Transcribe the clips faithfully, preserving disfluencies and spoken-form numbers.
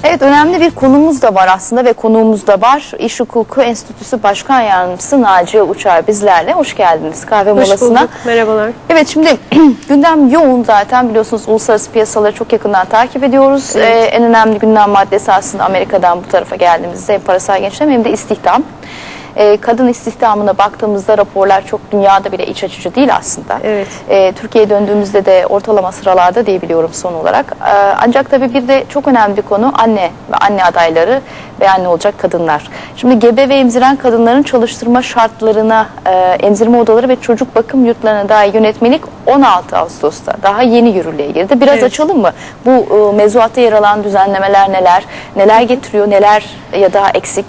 Evet, önemli bir konumuz da var aslında ve konuğumuz da var. İş Hukuku Enstitüsü Başkan Yardımcısı Naciye Uçar bizlerle. Hoş geldiniz kahve Hoş molasına. bulduk, merhabalar. Evet, şimdi gündem yoğun zaten, biliyorsunuz uluslararası piyasaları çok yakından takip ediyoruz. Evet. Ee, en önemli gündem maddesi aslında Amerika'dan bu tarafa geldiğimizde hem parasal genişleme hem de istihdam. Ee, kadın istihdamına baktığımızda raporlar çok dünyada bile iç açıcı değil aslında. Evet. Ee, Türkiye'ye döndüğümüzde de ortalama sıralarda diyebiliyorum son olarak. Ee, ancak tabii bir de çok önemli bir konu anne ve anne adayları ve anne olacak kadınlar. Şimdi gebe ve emziren kadınların çalıştırma şartlarına, e, emzirme odaları ve çocuk bakım yurtlarına dair yönetmelik on altı Ağustos'ta daha yeni yürürlüğe girdi. Biraz Evet. açalım mı? Bu e, mevzuatta yer alan düzenlemeler neler, neler getiriyor, neler ya da eksik?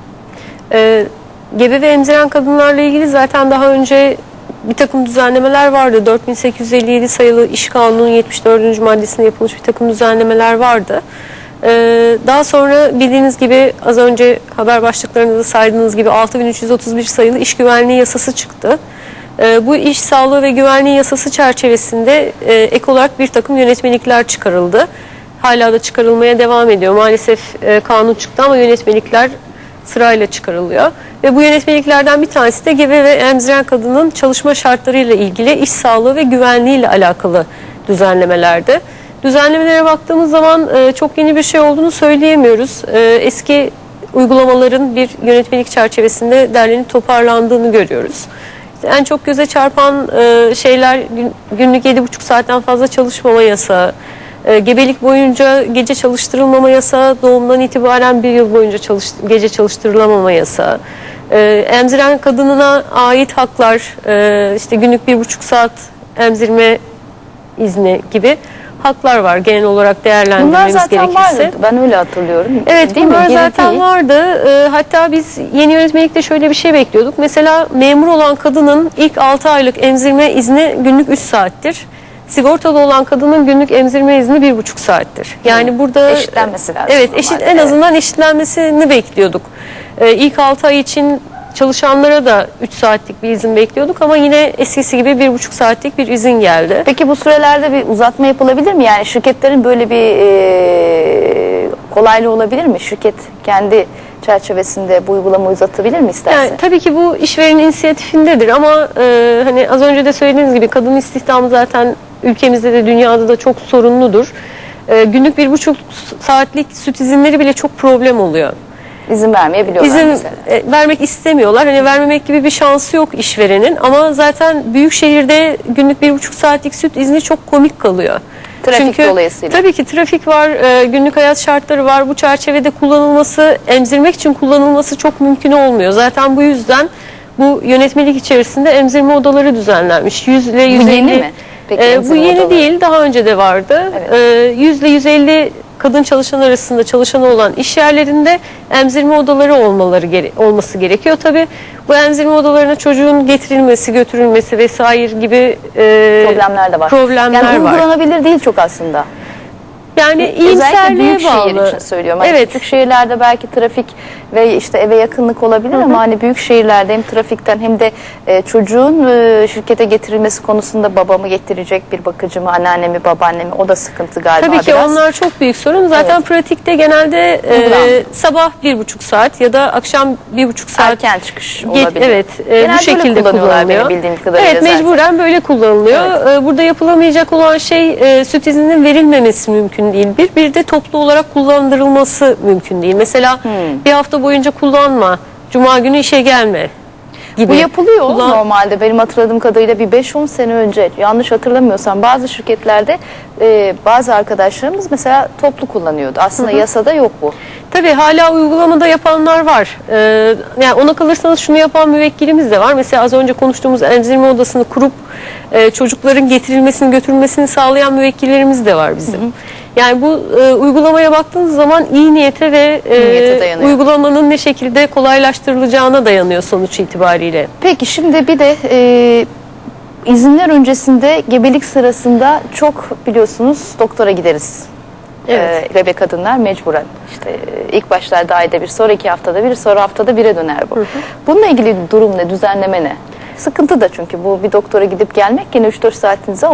Ee, gebe ve emziren kadınlarla ilgili zaten daha önce bir takım düzenlemeler vardı. dört bin sekiz yüz elli yedi sayılı İş Kanunu'nun yetmiş dördüncü maddesinde yapılmış bir takım düzenlemeler vardı. Ee, daha sonra bildiğiniz gibi az önce haber başlıklarınızda saydığınız gibi altı bin üç yüz otuz bir sayılı İş Güvenliği Yasası çıktı. Ee, bu iş sağlığı ve güvenliği yasası çerçevesinde e, ek olarak bir takım yönetmelikler çıkarıldı. Hala da çıkarılmaya devam ediyor. Maalesef e, kanun çıktı ama yönetmelikler sırayla çıkarılıyor. Ve bu yönetmeliklerden bir tanesi de gebe ve emziren kadının çalışma şartlarıyla ilgili iş sağlığı ve güvenliği ile alakalı düzenlemelerdi. Düzenlemelere baktığımız zaman e, çok yeni bir şey olduğunu söyleyemiyoruz. E, eski uygulamaların bir yönetmelik çerçevesinde derlenip toparlandığını görüyoruz. İşte en çok göze çarpan e, şeyler gün, günlük yedi buçuk saatten fazla çalışmama yasağı, e, gebelik boyunca gece çalıştırılmama yasağı, doğumdan itibaren bir yıl boyunca çalış, gece çalıştırılamama yasağı, e, emziren kadınına ait haklar, e, işte günlük bir buçuk saat emzirme izni gibi haklar var genel olarak değerlendirmemiz Bunlar zaten gerekirse. vardı. Ben öyle hatırlıyorum. Evet, değil bunlar mi? zaten değil. vardı. Ee, hatta biz yeni yönetmelikte şöyle bir şey bekliyorduk. Mesela memur olan kadının ilk altı aylık emzirme izni günlük üç saattir. Sigortalı olan kadının günlük emzirme izni bir buçuk saattir. Yani Hı. burada eşitlenmesi lazım. Evet, eşit normalde. en azından eşitlenmesini bekliyorduk. Ee, ilk altı ay için çalışanlara da üç saatlik bir izin bekliyorduk ama yine eskisi gibi bir buçuk saatlik bir izin geldi. Peki bu sürelerde bir uzatma yapılabilir mi? Yani şirketlerin böyle bir e, kolaylığı olabilir mi? Şirket kendi çerçevesinde bu uygulamayı uzatabilir mi isterse? Yani tabii ki bu işverenin inisiyatifindedir ama e, hani az önce de söylediğiniz gibi kadın istihdamı zaten ülkemizde de dünyada da çok sorunludur. E, günlük bir buçuk saatlik süt izinleri bile çok problem oluyor. İzin vermeyebiliyorlar İzin mesela. e, vermek istemiyorlar. Hani vermemek gibi bir şansı yok işverenin ama zaten büyük şehirde günlük bir buçuk saatlik süt izni çok komik kalıyor. Trafik Çünkü dolayısıyla. tabii ki trafik var, e, günlük hayat şartları var. Bu çerçevede kullanılması, emzirmek için kullanılması çok mümkün olmuyor. Zaten bu yüzden bu yönetmelik içerisinde emzirme odaları düzenlenmiş. yüz ile yüz elli. Bu yeni mi? Peki, E, bu emzirme yeni odaları? değil, daha önce de vardı. Evet. E, yüz ile yüz elli kadın çalışan arasında çalışanı olan iş yerlerinde emzirme odaları olmaları gere olması gerekiyor. Tabii bu emzirme odalarına çocuğun getirilmesi, götürülmesi vesaire gibi e, Problemler de var. Problemler yani var. uygulanabilir değil çok aslında. Yani Özellikle iyimserliğe büyük şehir bağlı. için söylüyorum. Hani Evet. küçük şehirlerde belki trafik ve işte eve yakınlık olabilir Hı hı. ama hani büyük şehirlerde hem trafikten hem de e, çocuğun e, şirkete getirilmesi konusunda babamı getirecek bir bakıcı mı, anneannemi, babaannemi, o da sıkıntı galiba Tabii ki biraz. onlar çok büyük sorun. Zaten Evet. pratikte genelde e, sabah bir buçuk saat ya da akşam bir buçuk saat Erken çıkış Geç, olabilir. evet, e, Genelde bu şekilde öyle kullanıyorlar kullanılıyor. benim bildiğim kadarıyla Evet, zaten. mecburen böyle kullanılıyor. Evet. E, burada yapılamayacak olan şey e, süt izninin verilmemesi mümkün değil. Bir, bir de toplu olarak kullandırılması mümkün değil. Mesela Hmm. bir hafta boyunca kullanma, cuma günü işe gelme gibi. Bu yapılıyor Kullan- normalde benim hatırladığım kadarıyla bir beş on sene önce, yanlış hatırlamıyorsam bazı şirketlerde e, bazı arkadaşlarımız mesela toplu kullanıyordu. Aslında Hı hı. yasada yok bu. Tabii hala uygulamada yapanlar var. Ee, yani ona kalırsanız şunu yapan müvekkilimiz de var. Mesela az önce konuştuğumuz emzirme odasını kurup e, çocukların getirilmesini götürülmesini sağlayan müvekkillerimiz de var bizim. Hı hı. Yani bu e, uygulamaya baktığınız zaman iyi niyete ve e, niyete dayanıyor. uygulamanın ne şekilde kolaylaştırılacağına dayanıyor sonuç itibariyle. Peki şimdi bir de e, izinler öncesinde gebelik sırasında çok biliyorsunuz doktora gideriz. Evet. E, gebe kadınlar mecburen. İşte e, ilk başlarda ayda bir, sonra iki haftada bir, sonra haftada bire döner bu. Hı hı. Bununla ilgili durum ne, düzenleme ne? Sıkıntı da çünkü bu bir doktora gidip gelmek yine üç dört saatinizi alıyor.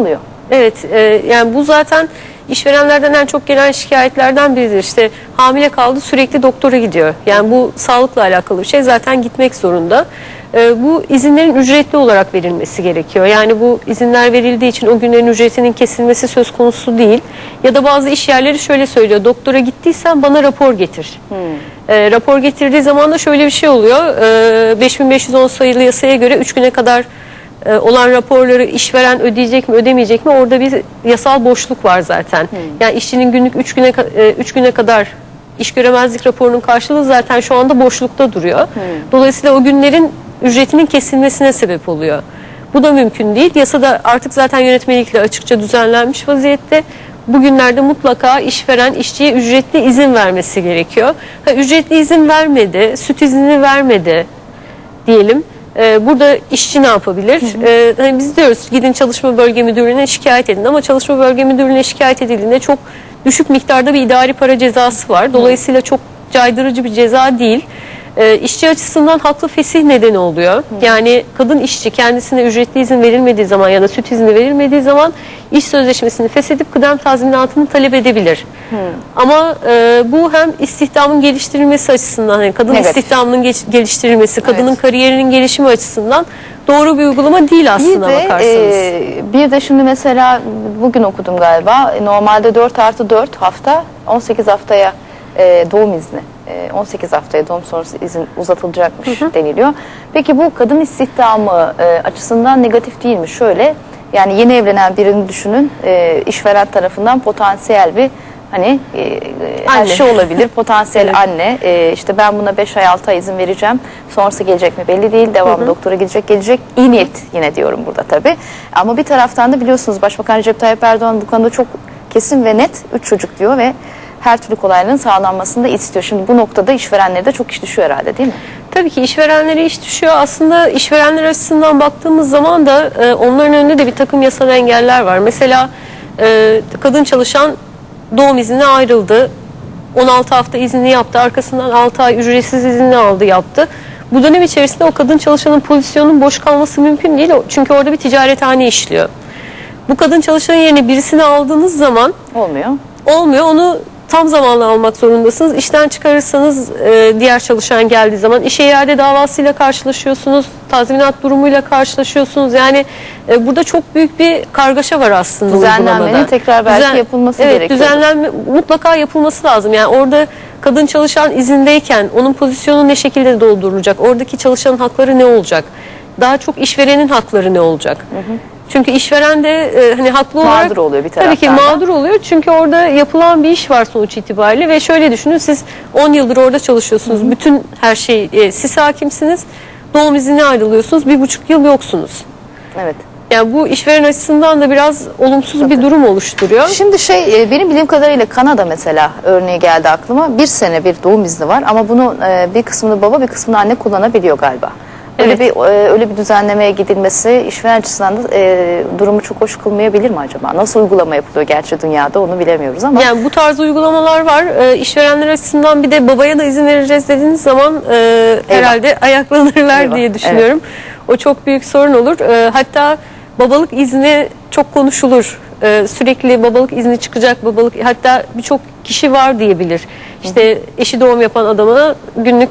Evet, e, yani bu zaten işverenlerden en çok gelen şikayetlerden biridir. İşte hamile kaldı, sürekli doktora gidiyor. Yani bu sağlıkla alakalı bir şey, zaten gitmek zorunda. E, bu izinlerin ücretli olarak verilmesi gerekiyor. Yani bu izinler verildiği için o günlerin ücretinin kesilmesi söz konusu değil. Ya da bazı iş yerleri şöyle söylüyor: doktora gittiysen bana rapor getir. Hmm. E, rapor getirdiği zaman da şöyle bir şey oluyor: e, beş bin beş yüz on sayılı yasaya göre üç güne kadar olan raporları işveren ödeyecek mi ödemeyecek mi, orada bir yasal boşluk var zaten. Hmm. Yani işçinin günlük üç güne üç güne kadar iş göremezlik raporunun karşılığı zaten şu anda boşlukta duruyor. Hmm. Dolayısıyla o günlerin ücretinin kesilmesine sebep oluyor. Bu da mümkün değil. Yasada artık zaten yönetmelikle açıkça düzenlenmiş vaziyette. Bugünlerde mutlaka işveren işçiye ücretli izin vermesi gerekiyor. Ha, ücretli izin vermedi, süt izni vermedi diyelim. Ee, burada işçi ne yapabilir? Hı hı. Ee, hani biz diyoruz gidin çalışma bölge müdürlüğüne şikayet edin, ama çalışma bölge müdürlüğüne şikayet edildiğinde çok düşük miktarda bir idari para cezası var. Dolayısıyla çok caydırıcı bir ceza değil. Ee, işçi açısından haklı fesih nedeni oluyor. Hı. Yani kadın işçi kendisine ücretli izin verilmediği zaman ya da süt izni verilmediği zaman iş sözleşmesini feshedip kıdem tazminatını talep edebilir. Hı. Ama e, bu hem istihdamın geliştirilmesi açısından, yani kadın evet. istihdamının geç, geliştirilmesi, kadının evet. kariyerinin gelişimi açısından doğru bir uygulama değil aslında bir de, bakarsanız. E, bir de şimdi mesela bugün okudum galiba, normalde dört artı dört hafta on sekiz haftaya e, doğum izni. on sekiz haftaya doğum sonrası izin uzatılacakmış hı hı. deniliyor. Peki bu kadın istihdamı e, açısından negatif değil mi? Şöyle, yani yeni evlenen birini düşünün, e, işveren tarafından potansiyel bir hani e, her şey olabilir. Potansiyel evet. anne, e, işte ben buna beş ay altı ay izin vereceğim. Sonrası gelecek mi belli değil. Devamlı hı hı. doktora gidecek gelecek. İyi niyet yine diyorum burada tabii. Ama bir taraftan da biliyorsunuz Başbakan Recep Tayyip Erdoğan bu konuda çok kesin ve net üç çocuk diyor ve her türlü kolaylığın sağlanmasını da istiyor. Şimdi bu noktada işverenlere de çok iş düşüyor herhalde, değil mi? Tabii ki işverenlere iş düşüyor. Aslında işverenler açısından baktığımız zaman da e, onların önünde de bir takım yasal engeller var. Mesela e, kadın çalışan doğum iznine ayrıldı. on altı hafta izni yaptı. Arkasından altı ay ücretsiz izni aldı, yaptı. Bu dönem içerisinde o kadın çalışanın pozisyonunun boş kalması mümkün değil. Çünkü orada bir ticarethane işliyor. Bu kadın çalışanın yerine birisini aldığınız zaman olmuyor. Olmuyor. Onu tam zamanlı almak zorundasınız. İşten çıkarırsanız e, diğer çalışan geldiği zaman işe iade davasıyla karşılaşıyorsunuz. Tazminat durumuyla karşılaşıyorsunuz. Yani e, burada çok büyük bir kargaşa var aslında. Düzenlenmenin tekrar belki Düzen, yapılması evet, gerekiyor. Düzenlenme mutlaka yapılması lazım. Yani orada kadın çalışan izindeyken onun pozisyonu ne şekilde doldurulacak? Oradaki çalışanın hakları ne olacak? Daha çok işverenin hakları ne olacak? Hı hı. Çünkü işveren de e, hani haklı olarak mağdur oluyor bir taraftan. Tabii ki mağdur oluyor. Çünkü orada yapılan bir iş var sonuç itibariyle ve şöyle düşünün, siz on yıldır orada çalışıyorsunuz. Hı hı. Bütün her şey e, siz hakimsiniz. Doğum iznine ayrılıyorsunuz. Bir buçuk yıl yoksunuz. Evet. Yani bu işveren açısından da biraz olumsuz Tabii. bir durum oluşturuyor. Şimdi şey e, benim bildiğim kadarıyla Kanada mesela örneği geldi aklıma. Bir sene bir doğum izni var ama bunu e, bir kısmını baba bir kısmını anne kullanabiliyor galiba. Öyle evet. bir öyle bir düzenlemeye gidilmesi işveren açısından da e, durumu çok hoş kılmayabilir mi acaba? Nasıl uygulama yapılıyor gerçi dünyada, onu bilemiyoruz ama. Yani bu tarz uygulamalar var. E, işverenler açısından bir de babaya da izin vereceğiz dediğiniz zaman e, herhalde ayaklanırlar Eyvah. diye düşünüyorum. Evet. O çok büyük sorun olur. E, hatta babalık izni çok konuşulur. E, sürekli babalık izni çıkacak, babalık, hatta birçok kişi var diyebilir. İşte eşi doğum yapan adama günlük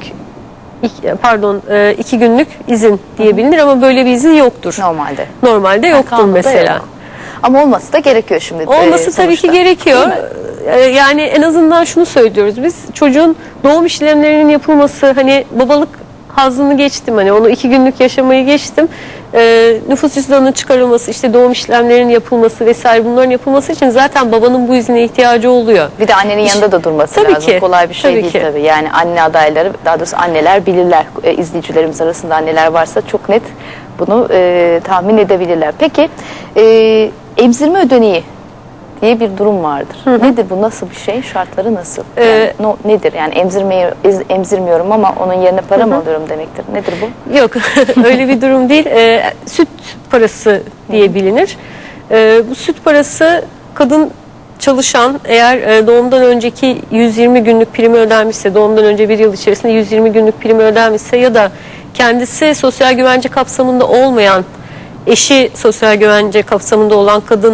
pardon iki günlük izin diyebilir ama böyle bir izin yoktur. Normalde. Normalde yoktur yani mesela. Yok. Ama olması da gerekiyor şimdi. Olması e, tabii ki gerekiyor. Yani en azından şunu söylüyoruz biz, çocuğun doğum işlemlerinin yapılması, hani babalık hazzını geçtim, hani onu iki günlük yaşamayı geçtim. Ee, nüfus cüzdanının çıkarılması, işte doğum işlemlerinin yapılması vesaire, bunların yapılması için zaten babanın bu izine ihtiyacı oluyor. Bir de annenin yanında da durması tabii lazım. Ki, Kolay bir şey tabii değil ki. tabii. Yani anne adayları, daha doğrusu anneler bilirler. E, izleyicilerimiz arasında anneler varsa çok net bunu e, tahmin edebilirler. Peki e, emzirme ödeneği diye bir durum vardır. Hı hı. Nedir bu, nasıl bir şey? Şartları nasıl? Yani ee, no, nedir? Yani emzirmeyi emzirmiyorum ama onun yerine para hı hı. mı alıyorum demektir. Nedir bu? Yok, öyle bir durum değil. Ee, süt parası diye hı hı. bilinir. Ee, bu süt parası kadın çalışan eğer e, doğumdan önceki yüz yirmi günlük primi ödenmişse, doğumdan önce bir yıl içerisinde yüz yirmi günlük primi ödenmişse ya da kendisi sosyal güvence kapsamında olmayan, eşi sosyal güvence kapsamında olan kadın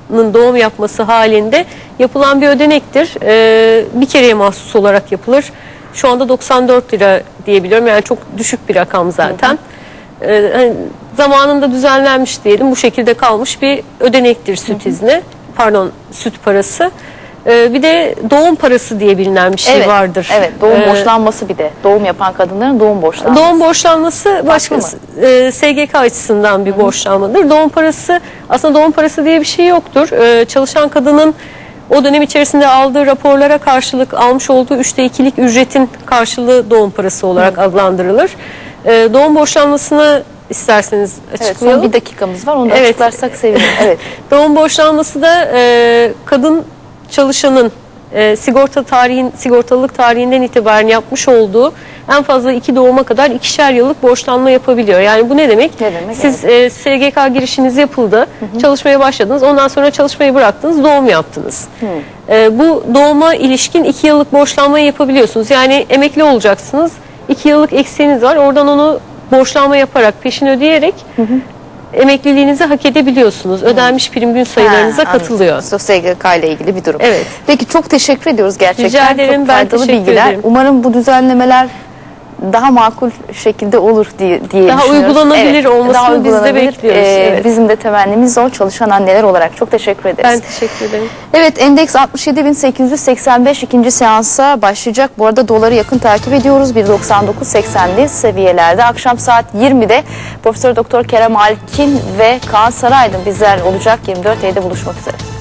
doğum yapması halinde yapılan bir ödenektir. Ee, bir kereye mahsus olarak yapılır. Şu anda doksan dört lira diyebiliyorum. Yani çok düşük bir rakam zaten. Ee, hani zamanında düzenlenmiş diyelim. Bu şekilde kalmış bir ödenektir süt izni. Pardon, süt parası. Ee, bir de doğum parası diye bilinen bir şey evet, vardır. Evet, doğum Ee, borçlanması bir de. Doğum yapan kadınların doğum borçlanması. Doğum borçlanması başka e, S G K açısından bir Hı -hı. borçlanmadır. Doğum parası, aslında doğum parası diye bir şey yoktur. E, çalışan kadının o dönem içerisinde aldığı raporlara karşılık almış olduğu üçte ikilik ücretin karşılığı doğum parası olarak Hı -hı. adlandırılır. E, doğum borçlanmasını isterseniz açıklayalım. Evet, son bir dakikamız var, onu da evet. açıklarsak sevinirim. Evet. Doğum borçlanması da e, kadın çalışanın e, sigorta tarihin sigortalılık tarihinden itibaren yapmış olduğu en fazla iki doğuma kadar ikişer yıllık borçlanma yapabiliyor. Yani bu ne demek? Ne demek? Siz evet. e, S G K girişiniz yapıldı, hı hı. çalışmaya başladınız, ondan sonra çalışmayı bıraktınız, doğum yaptınız. E, bu doğuma ilişkin iki yıllık borçlanmayı yapabiliyorsunuz. Yani emekli olacaksınız, iki yıllık eksiğiniz var, oradan onu borçlanma yaparak, peşin ödeyerek hı hı. emekliliğinizi hak edebiliyorsunuz. Ödenmiş prim gün sayılarınıza ha, katılıyor. S G K ile ilgili bir durum. Evet. Peki çok teşekkür ediyoruz gerçekten. Rica ederim, çok ben faydalı teşekkür bilgiler. ederim. Umarım bu düzenlemeler daha makul şekilde olur diye, diye daha düşünüyoruz. uygulanabilir evet, olmasını daha biz de uygulanabilir. bekliyoruz. Ee, evet. Bizim de temennimiz o, çalışan anneler olarak. Çok teşekkür ederiz. Ben teşekkür ederim. Evet, endeks altmış yedi bin sekiz yüz seksen beş ikinci seansa başlayacak. Bu arada doları yakın takip ediyoruz. bir doksan dokuz seksenli seviyelerde. Akşam saat yirmide Profesör Doktor Kerem Alkin ve Kaan Saraydın bizler olacak. yirmi dört E'de buluşmak üzere.